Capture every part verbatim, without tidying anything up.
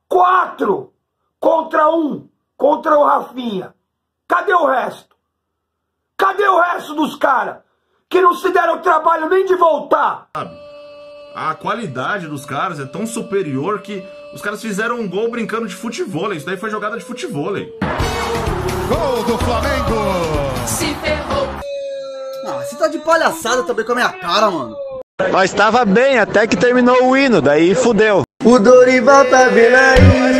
Quatro contra um, contra o Rafinha. Cadê o resto? Cadê o resto dos caras que não se deram o trabalho nem de voltar? A qualidade dos caras é tão superior que os caras fizeram um gol brincando de futevôlei. Isso daí foi jogada de futevôlei. Gol do Flamengo! Se ferrou! Ah, você tá de palhaçada também com a minha cara, mano. Nós tava bem até que terminou o hino, daí fudeu. O Dorival tá vindo aí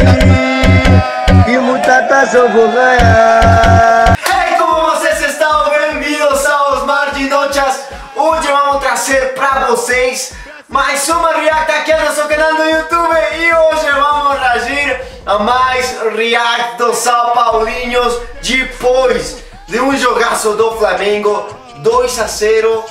e muita taça eu vou ganhar. Hey, como vocês estão? Bem-vindos aos Mar de Noches. Hoje vamos trazer pra vocês mais uma react aqui no nosso canal no YouTube. E hoje vamos reagir a mais react dos São Paulinhos depois de um jogaço do Flamengo, dois a zero.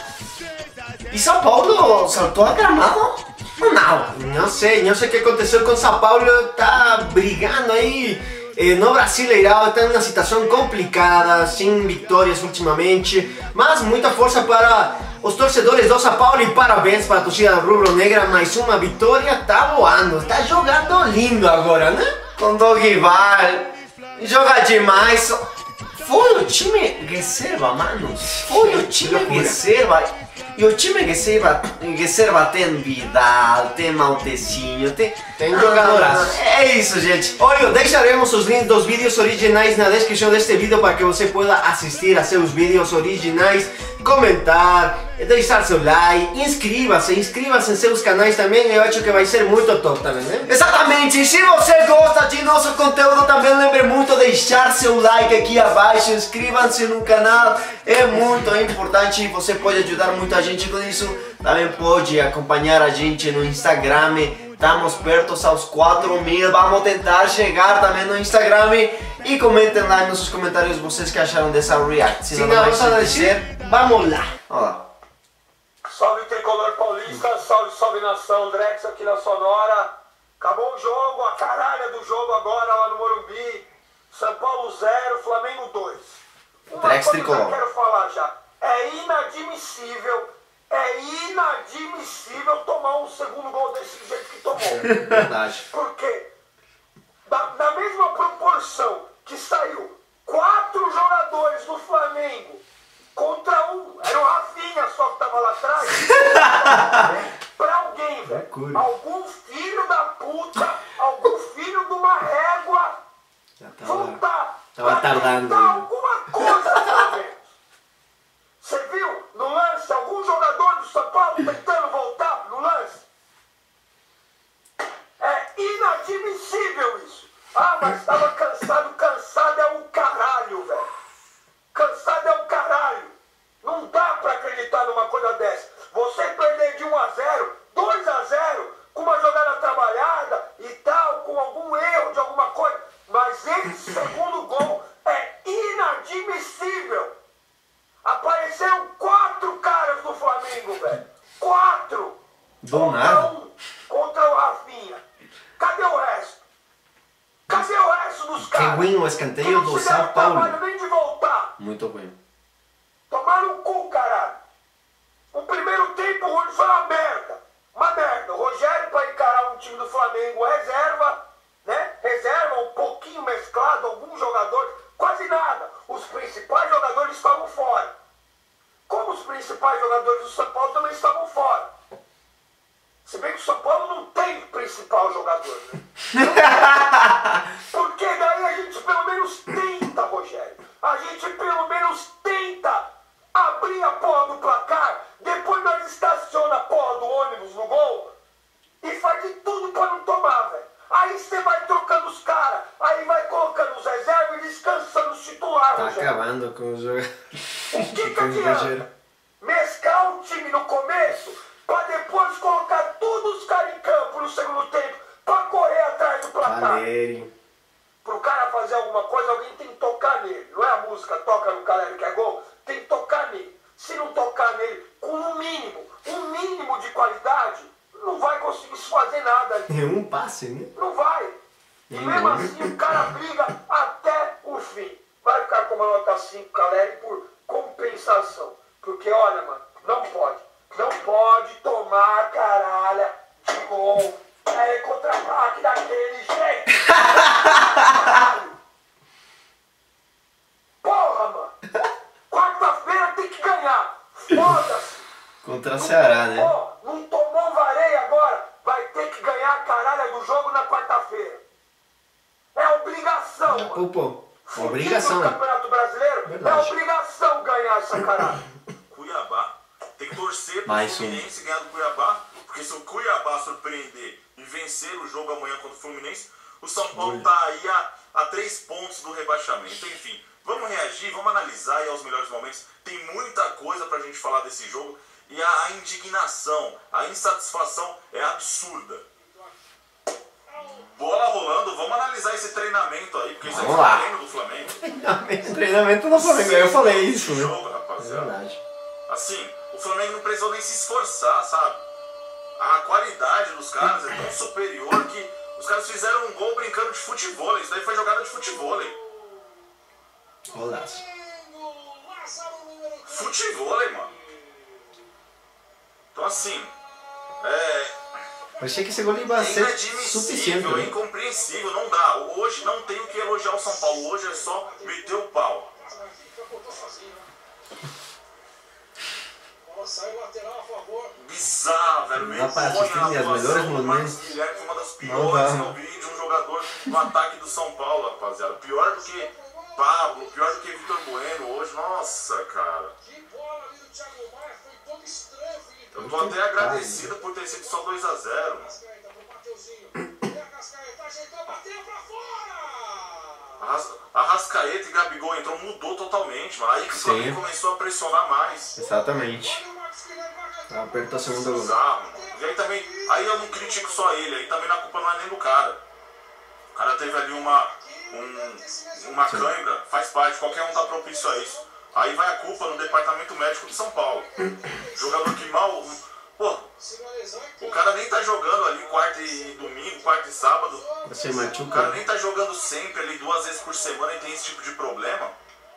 E São Paulo saltou a gramado? Não, não sei, não sei o que aconteceu com São Paulo, tá brigando aí eh, no Brasileirão, está em uma situação complicada, sem vitórias ultimamente, mas muita força para os torcedores do São Paulo e parabéns para a torcida rubro-negra, mais uma vitória, tá voando, tá jogando lindo agora, né? Com Dorival, joga demais, foi o time reserva, mano, foi o time reserva. E o time reserva, reserva tem Vidal, tem Maltecinho, tem... Tem jogadoras. É isso, gente. Olha, deixaremos os links dos vídeos originais na descrição deste vídeo para que você possa assistir a seus vídeos originais, comentar, deixar seu like, inscreva-se, inscreva-se em seus canais também, eu acho que vai ser muito top também, né? Exatamente, e se você gosta de nosso conteúdo também, lembre muito de deixar seu like aqui abaixo, inscreva-se no canal, é muito importante e você pode ajudar muita gente com isso. Também pode acompanhar a gente no Instagram, estamos perto aos quatro mil, vamos tentar chegar também no Instagram e comentem lá nos comentários vocês que acharam dessa react. Se não mais a dizer, vamos lá. Olá. Salve Tricolor Paulista, salve, salve nação, Drex aqui na Sonora. Acabou o jogo, a caralha do jogo agora lá no Morumbi. São Paulo zero, Flamengo dois. Uma Drex coisa Tricolor. que eu quero falar já, é inadmissível, é inadmissível tomar um segundo gol desse jeito que tomou. Verdade. Porque da, na mesma proporção que saiu quatro jogadores do Flamengo contra um, era o Rafinha só que tava lá atrás, pra alguém, velho, algum filho da puta, algum filho de uma régua voltar, tava tardando alguma coisa, pelo menos. Você viu no lance algum jogador do São Paulo tentando voltar no lance? É inadmissível isso. Ah, mas estava cansado, cansado é o caralho, velho. Cansado é o caralho. Não dá pra acreditar numa coisa dessa. Você perder de um a zero, dois a zero, com uma jogada trabalhada e tal, com algum erro de alguma coisa, mas esse segundo gol é inadmissível. Apareceram quatro caras do Flamengo, velho. Quatro. Do nada. Um contra o Rafinha. Cadê o resto? Cadê o resto dos Que caras? ruim o escanteio do São Paulo. Nem de voltar. Muito ruim. Tomaram o cu, caralho. O primeiro tempo hoje foi uma merda. Uma merda. O Rogério, para encarar um time do Flamengo, reserva, né? Reserva um pouquinho mesclado, alguns jogadores, quase nada. Os principais jogadores estavam fora. Como os principais jogadores do São Paulo também estavam fora. Se bem que o São Paulo não tem principal jogador, né? Porque daí a gente pelo menos tenta, Rogério. A gente pelo menos tenta abrir a porra do placar, depois nós estaciona a porra do ônibus no gol e faz de tudo pra não tomar, velho. Aí você vai trocando os caras, aí vai colocando os reservas e descansando os titulares, Tá Rogério. acabando com o jogo. O que que adianta? Mesclar o time no começo pra depois colocar todos os caras em campo no segundo tempo pra correr atrás do placar. Valério. Pro cara fazer alguma coisa, alguém tem que tocar nele. Não é a música toca no Caleri que é gol? Tem que tocar nele. Se não tocar nele com um mínimo, um mínimo de qualidade, não vai conseguir se fazer nada ali. É um passe, né? Não vai. E mesmo assim o cara briga até o fim. Vai ficar com uma nota cinco, Caleri, por compensação. Porque olha, mano, não pode. Não pode tomar caralha de gol. É contra-ataque daquele jeito. Contra o Ceará, né? Ó, não tomou vareia agora, vai ter que ganhar a caralha do jogo na quarta-feira. É obrigação. Já poupou. Fudido Obrigação, no né? Campeonato Brasileiro, Verdade. é obrigação ganhar essa caralho. Cuiabá. Tem que torcer pro Mais um. Fluminense ganhar do Cuiabá, porque se o Cuiabá surpreender e vencer o jogo amanhã contra o Fluminense, o São Paulo tá aí a, a três pontos do rebaixamento. Enfim, vamos reagir, vamos analisar aí aos melhores momentos. Tem muita coisa pra gente falar desse jogo e a, a indignação, a insatisfação é absurda. Bola rolando, vamos analisar esse treinamento aí, porque isso Vamos é lá. o treino do Flamengo. Treinamento, treinamento do Flamengo. Eu falei isso, né? Jogo, É rapaziada. verdade. Assim, o Flamengo não precisou nem se esforçar, sabe? A qualidade dos caras é tão superior que os caras fizeram um gol brincando de futebol. Isso daí foi jogada de futebol. Golaço. Futebol, mano. Então assim, é, Eu achei que esse gol ia é ser suficiente. inadmissível, é Né? incompreensível, não dá. Hoje não tem o que elogiar o São Paulo, hoje é só meter o pau. Bizarro, velho. Não dá pra assistir Vergonha a as atuação melhores do momentos. Marcos Guilherme, foi uma das Não piores dá. que eu vi de um jogador no ataque do São Paulo, rapaziada. Pior do que Pablo, pior do que Vitor Bueno hoje. Nossa, cara. Eu tô até agradecido por ter sido só dois a zero. Arras- Arrascaeta e Gabigol entrou, mudou totalmente, mano. Aí que o Sim. Flamengo começou a pressionar mais. Exatamente. Apertou a segunda gol. Bizarro, mano. E aí também, aí eu não critico só ele, aí também a culpa não é nem do cara. O cara teve ali uma, um, uma cãibra, faz parte, qualquer um tá propício a isso. Aí vai a culpa no departamento médico de São Paulo. Jogador que mal. Pô, o cara nem tá jogando ali quarta e domingo, quarta e sábado. Você O cara machuca. nem tá jogando sempre ali duas vezes por semana e tem esse tipo de problema.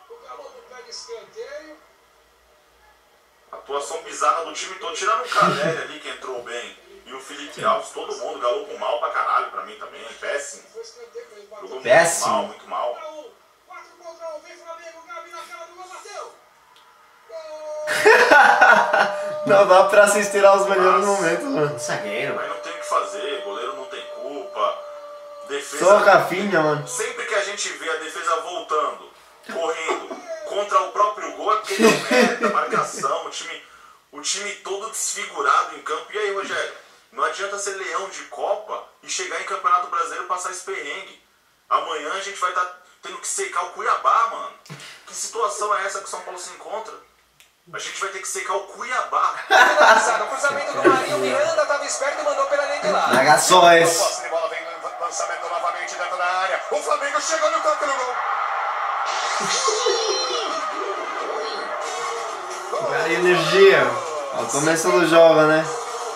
Atuação bizarra do time todo, tirando o Caleri ali que entrou bem. E o Felipe Alves, todo mundo, Galo mal pra caralho pra mim também, péssimo. Jogou Péssimo. muito mal, muito mal. Não dá pra assistir aos melhores momentos, mano. Zagueiro. Mas não tem o que fazer, goleiro não tem culpa. Defesa. Só o Rafinha, mano. Sempre que a gente vê a defesa voltando, correndo contra o próprio gol, é porque deu merda, marcação, o time, o time todo desfigurado em campo. E aí, Rogério? Não adianta ser leão de Copa e chegar em Campeonato Brasileiro e passar esse perrengue. Amanhã a gente vai estar tá tendo que secar o Cuiabá, mano. Que situação é essa que o São Paulo se encontra? A gente vai ter que secar o Cuiabá. O cruzamento do Marinho, Miranda estava esperto e mandou pela linha de lado. Nagações. Posse de bola, vem lançamento novamente dentro da área. O Flamengo chegou no toque no gol. Cara, energia. Ao começo do jogo, né?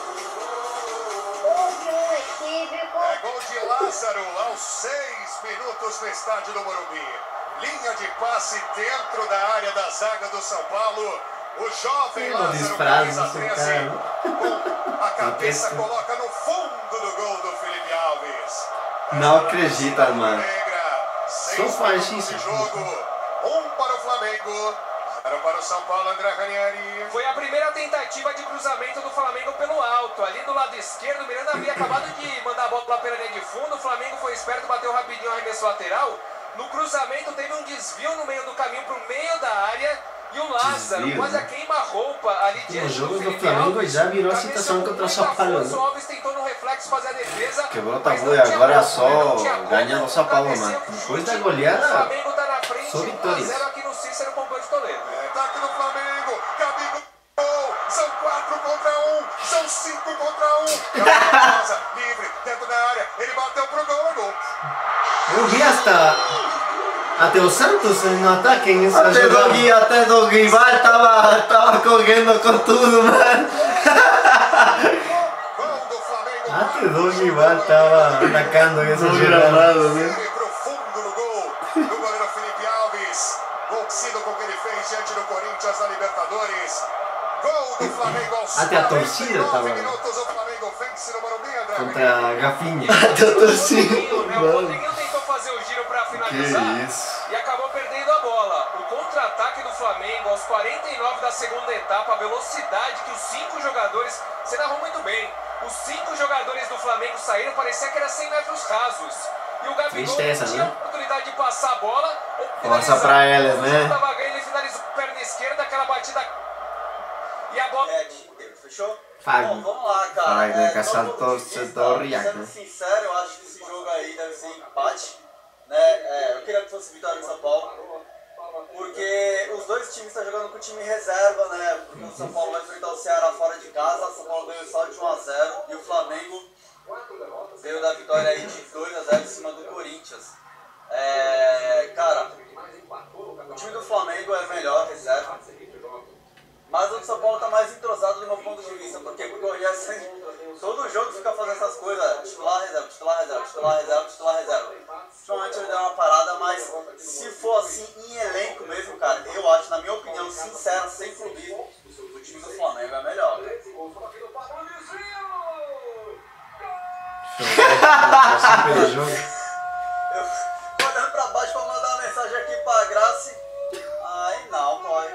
É gol de Lázaro aos seis minutos no estádio do Morumbi. Linha de passe dentro da área da zaga do São Paulo. O jovem Não diz Lázaro, frase, camisa esse treze, cara. com a cabeça pensa. coloca no fundo do gol do Felipe Alves. Não acredita, mano. Negra, seis Só faz minutos isso. de jogo. Um para o Flamengo, zero para o São Paulo, André Ranieri. Foi a primeira tentativa de cruzamento do Flamengo pelo alto. Ali do lado esquerdo, o Miranda havia acabado de mandar a bola lá pela linha de fundo. O Flamengo foi esperto, bateu rapidinho o arremesso lateral. No cruzamento teve um desvio no meio do caminho para o meio da área. E o Lázaro Desvio, quase né? a queima-roupa ali O diante jogo do do Felipe Flamengo Alves. já virou a Cabeça situação com contra o muita São Paulo, força, né? O Alves tentou no reflexo fazer a defesa. Quebrou o mas tabu não e tinha agora é como, só não tinha como. ganhar o São Paulo, Cabeceio, mano. Depois da chute. goleada, O Flamengo tá na frente, só um a vitórias. zero aqui no Cícero Pompeu de Toledo. É, ataque do Flamengo, Gabigol, são quatro contra um, são cinco contra um. Gabriel livre, dentro da área, ele bateu pro gol, gol. Eu vi hasta. Até o Santos no ataque em essa Até jogada. Dogui, até Dogui vai, tava, tava correndo com tudo, mano. Gol do Flamengo. Até Dogui vai tava atacando essa No jogada. gramado, né? Ele profundo no gol do goleiro Felipe Alves. Gol parecido com o que ele fez diante do Corinthians na Libertadores. Gol do Flamengo aos Até a torcida tava minutos. O Flamengo vence no Morumbi, André. contra a Rafinha. Até a torcida. O Rodriguinho tentou fazer o giro para finalizar isso. e acabou perdendo a bola. O contra-ataque do Flamengo aos quarenta e nove da segunda etapa, a velocidade que os cinco jogadores... Você narrou muito bem. Os cinco jogadores do Flamengo saíram, parecia que era cem metros rasos. E o Gabigol Tristeza, tinha né? a oportunidade de passar a bola. Força pra elas, né? Ele finalizou com a perna esquerda, aquela batida... E a bola... Fechou? Fag. Bom, vamos lá, cara. Fag, né? É, Caçado do meu ponto de torcedor vista, Riac, sendo né? sincero, eu acho que esse jogo aí deve ser empate. Né? É, eu queria que fosse vitória do São Paulo. Porque os dois times estão jogando com o time reserva, né? Porque o São Paulo vai enfrentar o Ceará fora de casa. O São Paulo ganhou só de um a zero. E o Flamengo veio da vitória aí de dois a zero em cima do Corinthians. É, cara, o time do Flamengo é melhor, reserva. Mas o de São Paulo tá mais entrosado do meu ponto de vista. Por quê? Porque o Rogério todo jogo fica fazendo essas coisas. Titular, reserva, titular, reserva, titular, reserva, titular, reserva. Ultimamente ele deu uma parada, mas se for assim em elenco mesmo, cara, eu acho, na minha opinião, sincera, sem clubismo, o time do Flamengo é melhor. Eu olhando pra baixo pra mandar uma mensagem aqui pra Grace. Ai não, boy.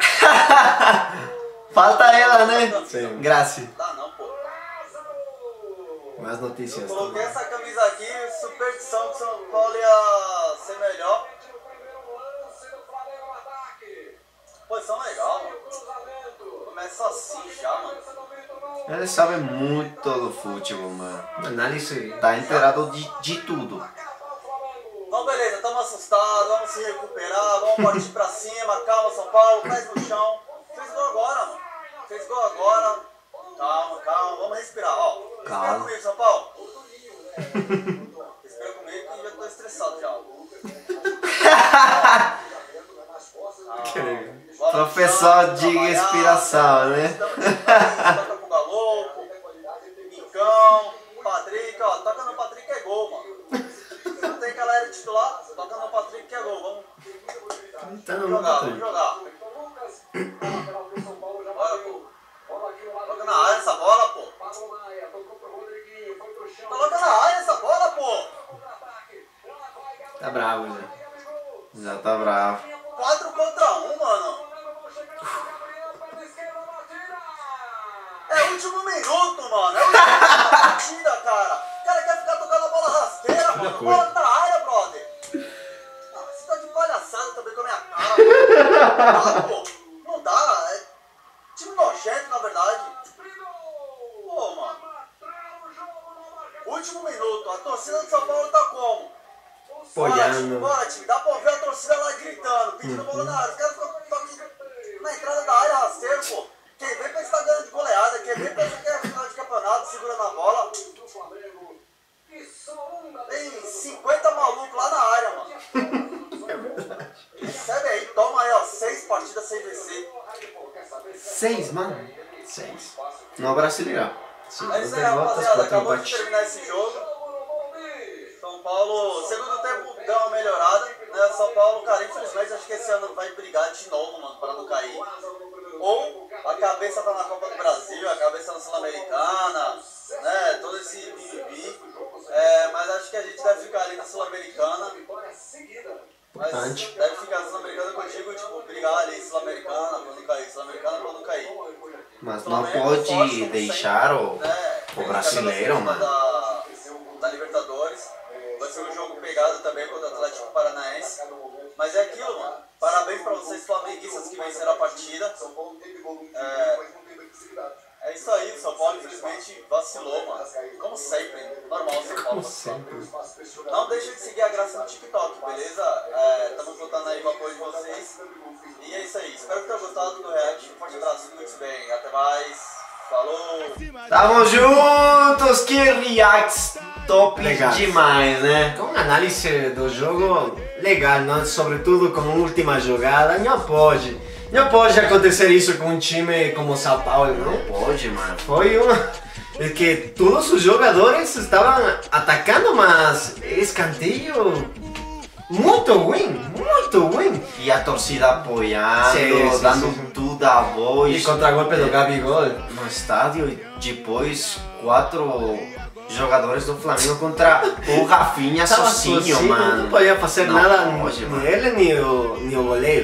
Falta ela, né? Sim. Graça. Dá não, pô. Mais notícias. Eu coloquei essa camisa aqui, superstição que São Paulo ia ser melhor. Posição legal, mano. Começa assim já, mano. Ele sabe muito do futebol, mano. Análise tá inteirado de, de tudo. Então beleza, estamos assustados, vamos se recuperar, vamos partir pra cima, calma São Paulo, pés no chão. Fez gol agora, mano. Fez gol agora. Calma, calma, vamos respirar, ó. Respira Calma. comigo, São Paulo. Respira comigo que já tô estressado já. Ah, Professor de respiração, né? Toca pro Galopo, Micão, Patrick, ó. Toca no Patrick que é gol, mano. Se não tem aquela era titular, toca no Patrick que é gol. Vamos, vamos jogar, vamos jogar. Bora, pô. Coloca na área essa bola, pô. Coloca na área essa bola, pô. Tá bravo já. Já tá bravo. quatro contra um, mano. É o último minuto, mano. É o último minuto da partida, cara. O cara quer ficar tocando a bola rasteira, mano. Bola na área, brother. Ah, você tá de palhaçada também com a minha cara. Não dá, pô. Não dá. É time nojento, na verdade. Pô, mano. Último minuto. A torcida do São Paulo tá como? Bora, time, Apoiando. bora, time. Dá pra ouvir a torcida lá gritando, pedindo bola na área. Os caras ficam na entrada da área rasteiro, pô. Quem vem pensa que tá ganhando de goleada. Quem vem pensa que é final de campeonato, segurando a bola. Tem cinquenta malucos lá na área, mano. Recebe aí, toma aí, ó. Seis partidas sem vencer. Seis, mano. Seis. No Brasileirão. É isso aí, rapaziada. Acabou de terminar esse jogo. São Paulo, segundo tempo, deu uma melhorada, né? São Paulo, cara, infelizmente, acho que esse ano vai brigar de novo, mano, para não cair. Ou a cabeça tá na Copa do Brasil, a cabeça na Sul-Americana, né? Todo esse bibi. É, mas acho que a gente deve ficar ali na Sul-Americana. Mas deve ficar na Sul-Americana, que eu digo, tipo, brigar ali, Sul-Americana, pra não cair, Sul-Americana pra não cair. Mas não pode deixar o, o brasileiro, mano. Da, da Libertadores. Vai ser um jogo pegado também contra o Atlético Paranaense. Mas é aquilo, mano. Parabéns pra vocês flamenguistas que venceram a partida. É, é isso aí, São Paulo infelizmente vacilou, mano. Como sempre, normal São Paulo vacilou. Não deixa de seguir a Graça no TikTok, beleza? Estamos voltando aí com o apoio de vocês. E é isso aí. Espero que tenham gostado do react. Um forte abraço, muito bem. Até mais. Falou! Tamo juntos, que reacts top Legal. demais, né? Com análise do jogo legal, não? Sobretudo com a última jogada, não pode. Não pode acontecer isso com um time como São Paulo, não? Não pode, mano. Foi uma... É que todos os jogadores estavam atacando, mas escanteio muito ruim, muito ruim. E a torcida apoiando, Sim, sim, dando sim, sim. tudo a voz. E contra-golpe do Gabigol. No estádio, e depois quatro jogadores do Flamengo contra o Rafinha Tava sozinho, sozinho, mano. não podia fazer Não nada, pode, nem mano. ele nem o, nem o goleiro.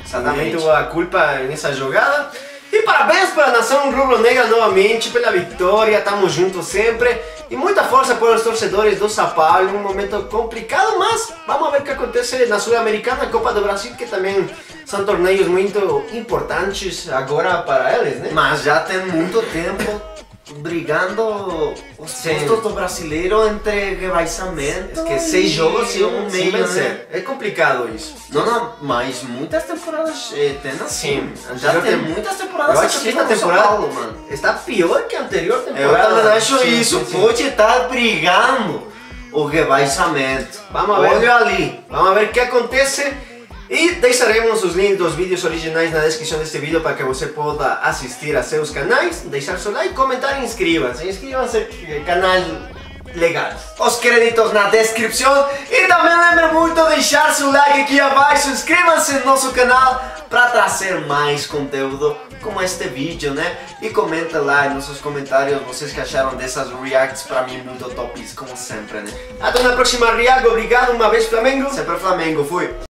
Exatamente. Teve a culpa nessa jogada. E parabéns para a nação rubro-negra novamente pela vitória, estamos juntos sempre. E muita força para os torcedores do São Paulo, um momento complicado, mas vamos ver o que acontece na Sul-Americana, Copa do Brasil, que também são torneios muito importantes agora para eles, né? Mas já tem muito tempo brigando os postos do brasileiro entre rebaixamento. É que seis jogos e um meio, vencer. né? É complicado isso. Não, não, mas muitas temporadas eh, tem assim. Sim, já tem tem muitas temporadas. Eu acho que esta temporada Paulo, mano. está pior que a anterior temporada. Eu também acho sim, isso. sim, sim. Pode estar brigando o rebaixamento. Vamos ver. Olha ali. Vamos ver o que acontece. E deixaremos os links dos vídeos originais na descrição deste vídeo para que você possa assistir a seus canais, deixar seu like, comentar e inscrevam-se. Inscrevam-se, canal legal. Os créditos na descrição. E também lembre muito de deixar seu like aqui abaixo. Inscrevam-se no nosso canal para trazer mais conteúdo como este vídeo, né? E comenta lá nos seus comentários vocês que acharam dessas reacts, para mim muito tops, como sempre, né? Até na próxima react. Obrigado uma vez, Flamengo. Sempre Flamengo, fui.